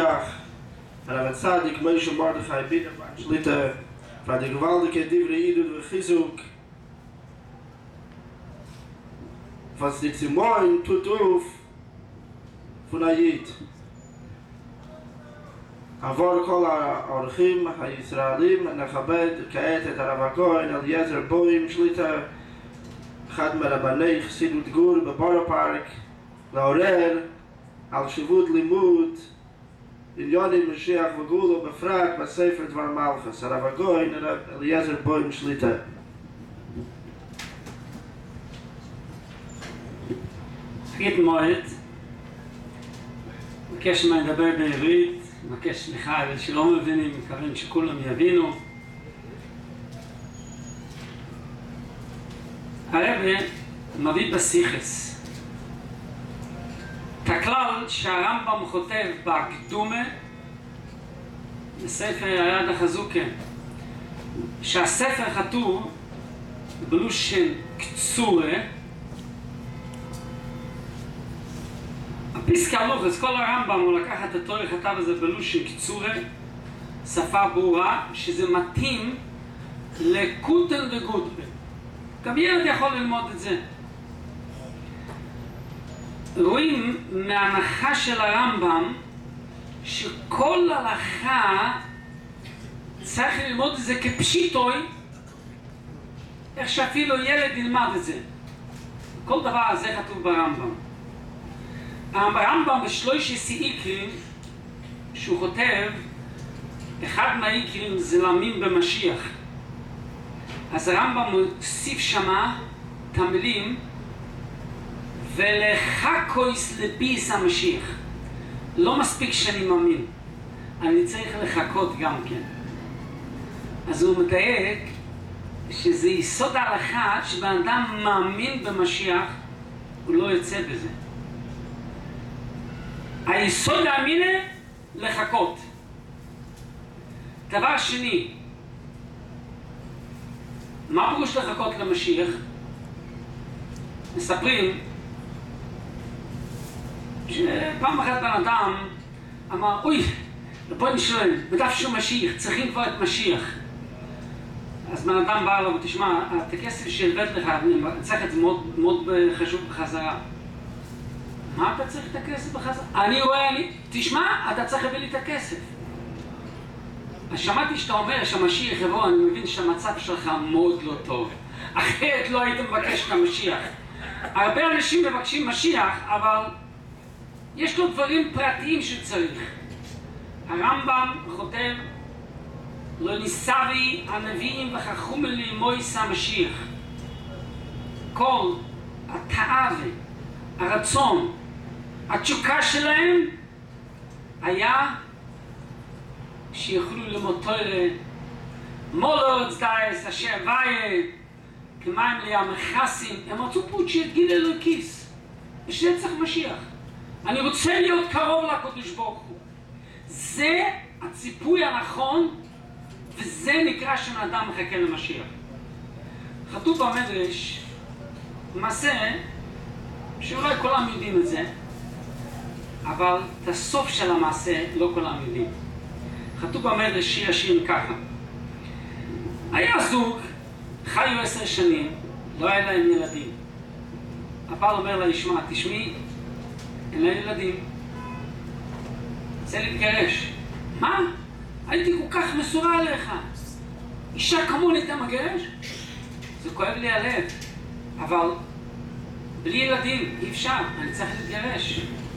הרב צדיק מוישה מרדכי ביטרמן שליטה für die gewaltige Divrei Idud und Chizuk, was die Zimoin tut auf von Ayid. עבור כל האורחים הישראלים, נכבד כעת את הרב הכהן אליעזר בוים שליטה, אחד מרבני חסידות גור בבורו פארק, לעורר על שיבות לימוד עניונים משיח וגאולה בפרט בספר דבר מלכוס. הרב הכהן אליעזר בוים שליטה. Guten Morgen. מבקש מה לדבר בעברית, מבקש סליחה על שלא מבינים, מכוון שכולם יבינו. הרב מביא בסיכס את הכלל שהרמב"ם כותב בהקדומה בספר היד החזוקה, שהספר כתוב בלושן קצורה, הפסקה לוחס, כל הרמב"ם הוא לקח את התורה כתב הזה בלושן קצורה, שפה ברורה, שזה מתאים לקוטן וגודבה. גם ילד יכול ללמוד את זה. רואים מההנחה של הרמב"ם שכל הלכה צריך ללמוד את זה כפשיטוי, איך שאפילו ילד ילמד את זה. כל דבר הזה כתוב ברמב"ם. הרמב"ם בשלושה עיקרים שהוא כותב, אחד מהעיקרים זה להאמין במשיח. אז הרמב"ם מוסיף שמה את המילים ולחכויס לביס המשיח. לא מספיק שאני מאמין, אני צריך לחכות גם כן. אז הוא מדייק שזה יסוד ההלכה שבן אדם מאמין במשיח, הוא לא יוצא בזה. היסוד האמינה לחכות. דבר שני, מה פירוש לחכות למשיח? מספרים שפעם אחת בן אדם אמר, אוי, בוא נשאל, בדף שהוא משיח, צריכים כבר את משיח. אז בן אדם בא לו, ותשמע, את הכסף שהלבט לך, אני צריך את זה מאוד חשוב בחזרה. מה אתה צריך את הכסף בחזרה? אני רואה, תשמע, אתה צריך להביא לי את הכסף. אז שמעתי שאתה אומר שהמשיח יבוא, אני מבין שהמצב שלך מאוד לא טוב. אחרת לא היית מבקש את המשיח. הרבה אנשים מבקשים משיח, אבל יש לו דברים פרטיים שצריך. הרמב"ם כותב, לא ניסבי הנביאים וחכום לי מויס המשיח. כל התאווה, הרצון, התשוקה שלהם היה שיוכלו ללמוד תורה, מולו צדייס, אשר ויה, כמים לים מכסים, הם רצו פה שיתגיד אלוקיס, ושזה צריך משיח. אני רוצה להיות קרוב לקדוש ברוך הוא. זה הציפוי הנכון, וזה נקרא שאדם מחכה למשיח. כתוב במדרש, מעשה, שאולי כולם יודעים את זה, אבל את הסוף של המעשה לא כולם יודעים. כתוב במדרש שיר השירים ככה. היה זוג, חיו 10 שנים, לא היה להם ילדים. הבעל אומר לה, תשמעי, אין להם ילדים. רוצה להתגרש. מה? הייתי כל כך מסורה עליך. אישה כמוני אתה מגרש? זה כואב לי הלב. אבל בלי ילדים אי אפשר, אני צריך להתגרש.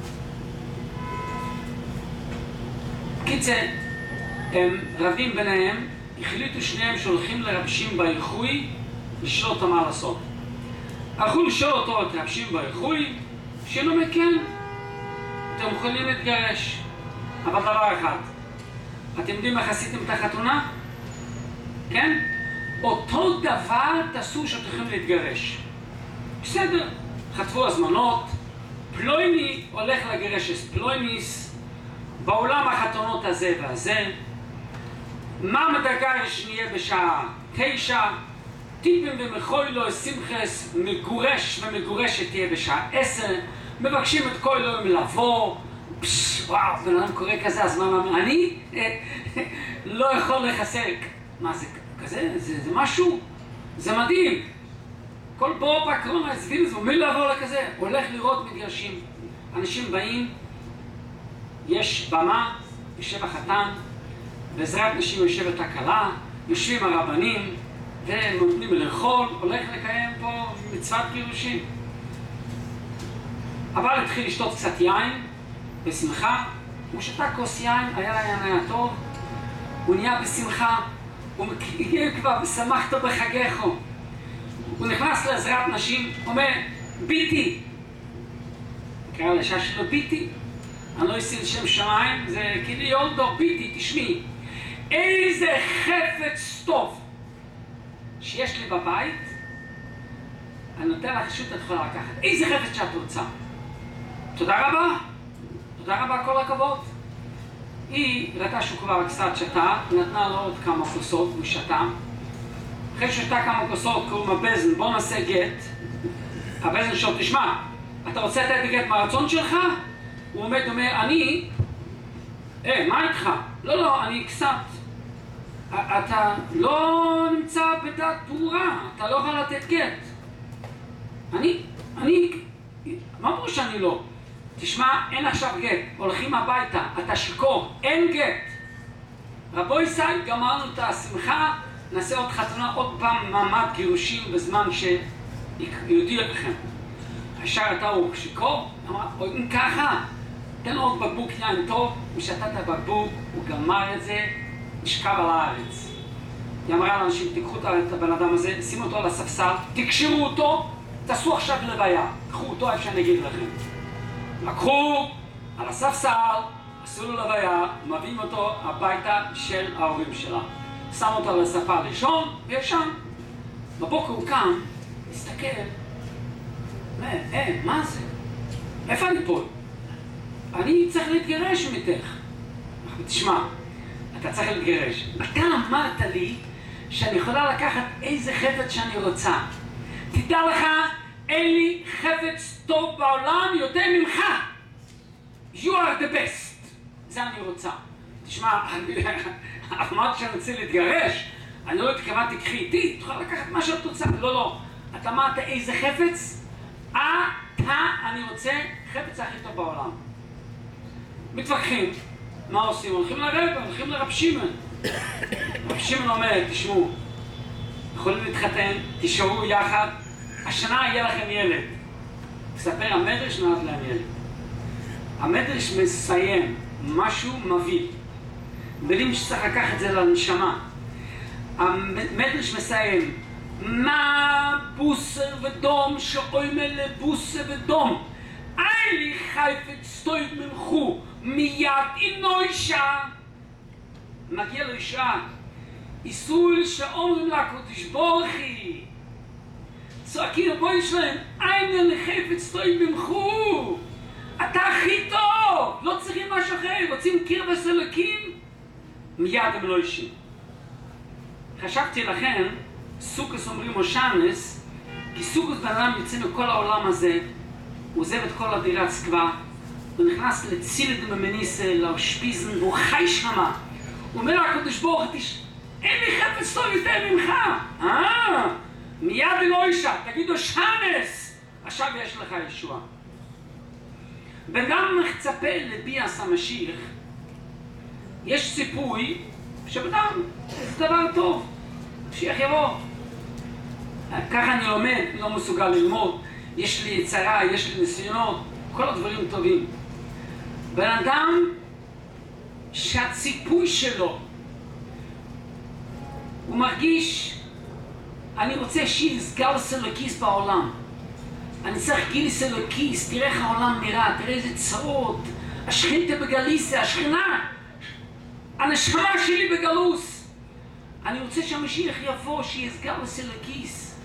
קיצר, הם רבים ביניהם, החליטו שניהם שהולכים לרבשים באיחוי לשאול אותם מה לעשות. הלכו לשאול אותו את רבשים באיחוי, שאלו מכן, אתם יכולים להתגרש. אבל דבר אחד, אתם יודעים איך עשיתם את החתונה? כן? אותו דבר תעשו שאתם יכולים להתגרש. בסדר, חטפו הזמנות, פלויני הולך לגרש את פלויניס, בעולם החתונות הזה והזה, מה מדגש נהיה בשעה 9, טיפים ומחוי לו שמחס, מגורש ומגורשת תהיה בשעה 10, מבקשים את כל יום לבוא, וואו, בן אדם קורא כזה, אז מה, אני לא יכול לחסר. מה זה כזה? זה משהו, זה מדהים. כל בור בקרונה הסביר זה, מי לעבור לכזה? הוא הולך לראות מגרשים. אנשים באים, יש במה, יושב החתן, בעזרת נשים יושבת הכלה, יושבים הרבנים, ונותנים לאכול, הולך לקיים פה מצוות גירושים. אבל התחיל לשתות קצת יין, בשמחה, הוא שתה כוס יין, היה טוב, הוא נהיה בשמחה, הוא מגיע כבר, ושמחת בחגיך. הוא נכנס לעזרת נשים, אומר, ביתי. קרא לאישה שלו ביתי, אני לא אשים שם שמיים, זה כאילו יולדו, ביתי, תשמעי. איזה חפץ טוב שיש לי בבית, אני נותן לך רשות, את יכולה לקחת. איזה חפץ שאת רוצה. תודה רבה. תודה רבה, כל הכבוד. היא ראתה שהוא כבר קצת שתה, נתנה לו עוד כמה כוסות, הוא שתה. אחרי ששתה כמה כוסות, קוראים הבזן, בוא נעשה גט. הבזן שואל, תשמע, אתה רוצה לתת גט מהרצון שלך? הוא עומד ואומר, אני... מה איתך? לא, אני קצת. אתה לא נמצא בדעת ברורה, אתה לא יכול לתת גט. מה אמרו שאני לא? תשמע, אין עכשיו גט, הולכים הביתה, אתה שיקור, אין גט. רבו ישראל, גמרנו את השמחה, נעשה עוד חתונה, עוד פעם מעמד גירושים בזמן שיהודיע לכם. הישר אתה הוא שיקור, אמרה, אם ככה, תן לו עוד בקבוק יין טוב, הוא שתה את הבקבוק, הוא גמר את זה, נשכב על הארץ. היא אמרה לאנשים, תיקחו את הבן אדם הזה, שימו אותו על הספסל, תקשרו אותו, תעשו עכשיו לוויה, קחו אותו איפה שאני אגיד לכם. לקחו על הספסל, עשו לו לוויה, מביאים אותו הביתה של ההורים שלה. שם אותו על הספה לישון, וישן. בבוקר הוא קם, מסתכל, מה זה? איפה אני פה? אני צריך להתגרש מתך. תשמע, אתה צריך להתגרש. אתה אמרת לי שאני יכולה לקחת איזה חפץ שאני רוצה. תדע לך, אין לי חפץ טוב בעולם יותר ממך. You are the best. זה אני רוצה. תשמע, אמרת שאני רוצה להתגרש, אני לא התכוונתי, קחי איתי, תוכל לקחת מה שאת רוצה. לא. אתה אמרת איזה חפץ? אני רוצה חפץ הכי טוב בעולם. מתווכחים. מה עושים? הולכים לרב שמעון. רב שמעון אומר, תשמעו, יכולים להתחתן, תישארו יחד, השנה יהיה לכם ילד. תספר, המדרש נולד להם ילד. המדרש מסיים משהו מביא. מילים שצריך לקחת את זה לנשמה. המדרש מסיים, מה בוסר ודום שאוימל לבוסר ודום? אין לי חפץ טוב ממכו, מיד אינו אישה. מגיע לאישה, איסול שאומרים לה קודש בורכי. צועקים לבוי שלהם, אין לי חפץ טוב ממכו. אתה הכי טוב, לא צריכים משהו אחר, רוצים קיר וסלקים? מיד הם לא אישים. חשבתי לכם, סוכס אומרים אושנס, כי סוכס בן אדם יוצא מכל העולם הזה, הוא עוזב את כל הדירת סקווה, הוא נכנס לצילד במניסה, לאושפיזן, והוא חי שמה. הוא אומר לקדוש ברוך הוא, אין לי חפץ טוב יותר ממך. מיד לא אישה, תגידו שנס, עכשיו יש לך ישועה. בן אדם מצפה לביאס המשיח, יש ציפוי שבדם זה דבר טוב, משיח יבוא. ככה אני לומד, לא מסוגל ללמוד, יש לי יצרה, יש לי ניסיונות, כל הדברים טובים. בן אדם שהציפוי שלו, הוא מרגיש, אני רוצה שיסגל סלוקיס בעולם. אני צריך גיל סלוקיס, תראה איך העולם נראה, תראה איזה צרות, השכינתה בגליסה, השכינה, הנשמה שלי בגלוס. אני רוצה שהמשיח יבוא, שיסגל סלוקיס.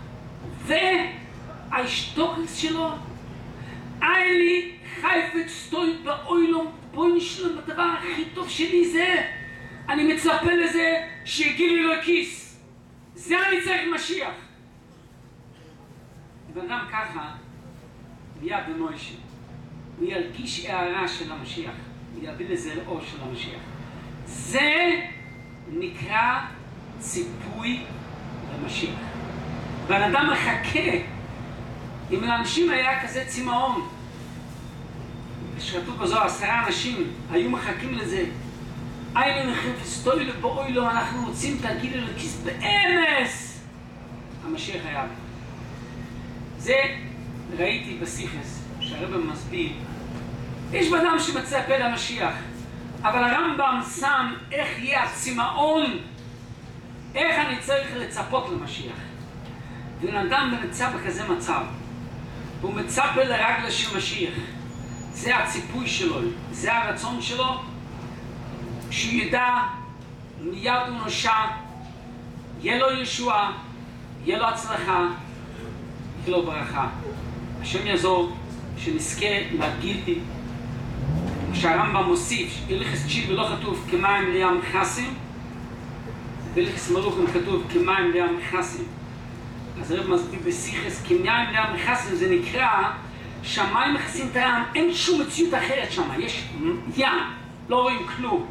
והאשתוקס שלו, אין לי חפץ טוב באוילום, בואי נשלם הדבר הכי טוב שלי זה, אני מצפה לזה שיגיע לי לכיס. זה אני צריך משיח. בן אדם ככה, מיד במוישה. הוא ירגיש הערה של המשיח, הוא יביא לזה לאור של המשיח. זה נקרא ציפוי למשיח. בן אדם מחכה. אם לאנשים היה כזה צמאון, שכתוב בזוהר 10 אנשים היו מחכים לזה, איילן חפסטוי לבואי לו, אנחנו רוצים תגיד אלוקיס באמס. המשיח היה. זה ראיתי בסיכס, שהרבא מסביר. יש בן שמצפה למשיח, אבל הרמב"ם שם איך יהיה הצמאון, איך אני צריך לצפות למשיח. בן אדם נמצא בכזה מצב, והוא מצפה לרגלה של משיח. זה הציפוי שלו, זה הרצון שלו, שהוא ידע מיד ונושע, יהיה לו ישוע, יהיה לו הצלחה, יהיה לו ברכה. השם יעזור שנזכה להגיד, כשהרמב"ם מוסיף, הלכס צ'יל ולא כתוב כמים לים חסים, והלכס מלוכים כתוב כמים לים חסים. אז הרב מסביר בסיכס, כמים לים חסים זה נקרא שהמים מכסים את הים, אין שום מציאות אחרת שם, יש ים, לא רואים כלום.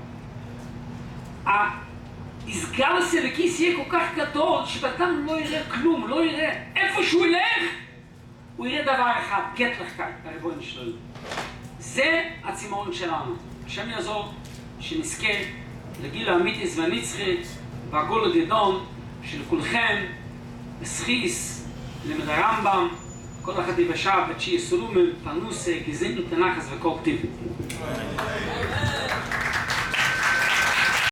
הסגל הסלקיס יהיה כל כך גדול שבאדם לא יראה כלום, לא יראה איפה שהוא ילך, הוא יראה דבר אחד, גט לך כאן, הרבוין שלו. זה הצמאון שלנו. השם יעזור שנזכה לגיל האמיתיס והנצחי והגול הדדון שלכולכם הסחיס למד הרמב"ם כל אחד יבשה בתשי סולומן פרנוסה גזין תנחס וקורקטיב.